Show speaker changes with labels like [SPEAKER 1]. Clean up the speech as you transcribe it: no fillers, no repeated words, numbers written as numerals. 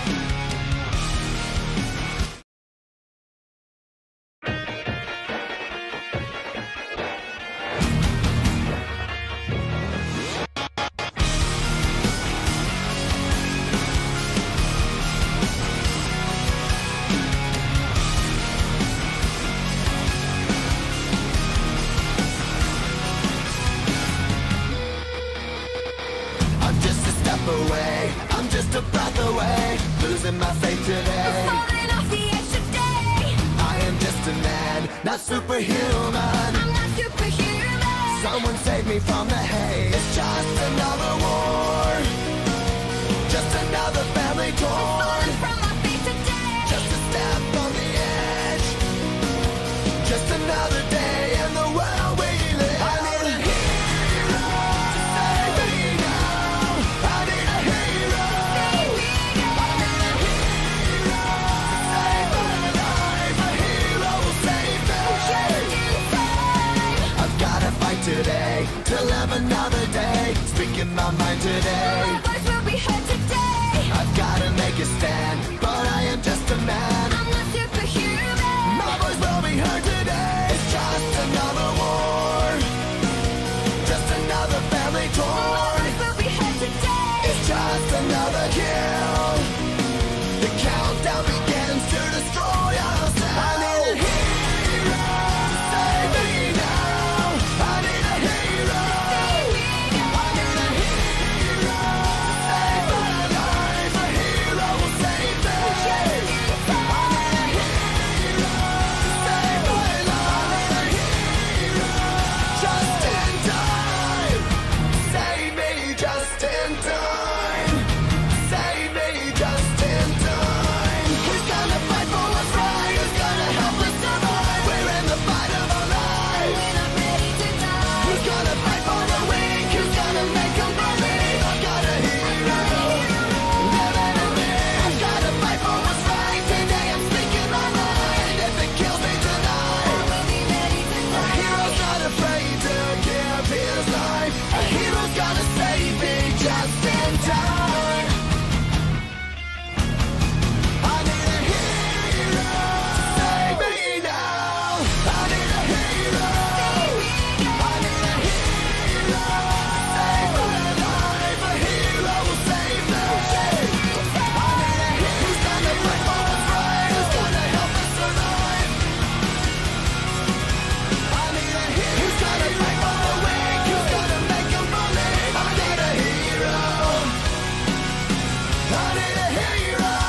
[SPEAKER 1] Away, I'm just a breath away, losing my faith today.
[SPEAKER 2] I'm falling off the edge today.
[SPEAKER 1] I am just a man, not superhuman.
[SPEAKER 2] I'm not superhuman.
[SPEAKER 1] Someone save me from the hate. It's just another war, just another family torn.
[SPEAKER 2] Falling from my feet today.
[SPEAKER 1] Just a step on the edge, just another day in the world we live. I need a hero to save me now. I need a hero. I need a hero to save my life. A hero will save me. I've gotta fight today to live another day. Speaking my mind today.
[SPEAKER 2] My voice will be heard today.
[SPEAKER 1] I've gotta make a stand, but I am just a man.
[SPEAKER 2] I'm not superhuman.
[SPEAKER 1] My voice will be heard today. It's just another war, just another family
[SPEAKER 2] My
[SPEAKER 1] torn.
[SPEAKER 2] voice will be heard today.
[SPEAKER 1] It's just another kill. The countdown begins to destroy ourselves. I need a hero to save me now. I need a hero. I need a hero to save my life. A hero will save me. I need a hero to save my life. I need a hero just in time. Save me just in time. Save me just in time. Who's gonna fight for what's right? Who's gonna help us survive? We're in the fight of our lives.
[SPEAKER 2] We're not ready to die.
[SPEAKER 1] Who's gonna fight for the weak? Who's gonna make them believe? I've got a hero living in me. I've gotta fight for what's right. Today I'm speaking my mind. If it kills me tonight,
[SPEAKER 2] We'll be ready to
[SPEAKER 1] a
[SPEAKER 2] die.
[SPEAKER 1] hero's not afraid to give his life. A hero's gonna save me just in time. I need a hero to save me now. I need a hero. I need a hero to save my life. A hero will save me. I need a hero who's gonna fight for what's right. Who's gonna help us survive. I need a hero who's gonna fight for the weak. Who's gonna make them believe. I need a hero. I need a hero.